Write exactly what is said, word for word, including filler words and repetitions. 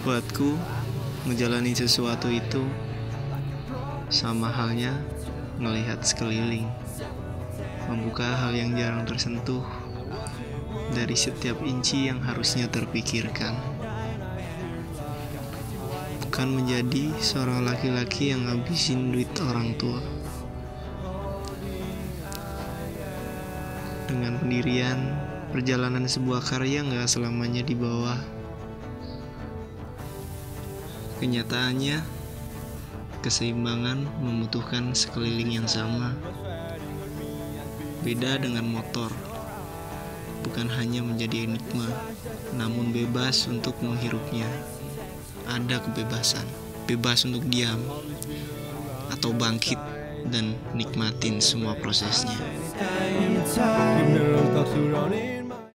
Buatku, menjalani sesuatu itu sama halnya melihat sekeliling, membuka hal yang jarang tersentuh dari setiap inci yang harusnya terpikirkan. Bukan menjadi seorang laki-laki yang ngabisin duit orang tua. Dengan pendirian, perjalanan sebuah karya gak selamanya di bawah. Kenyataannya, keseimbangan membutuhkan sekeliling yang sama. Beda dengan motor, bukan hanya menjadi enigma, namun bebas untuk menghirupnya. Ada kebebasan, bebas untuk diam atau bangkit dan nikmatin semua prosesnya.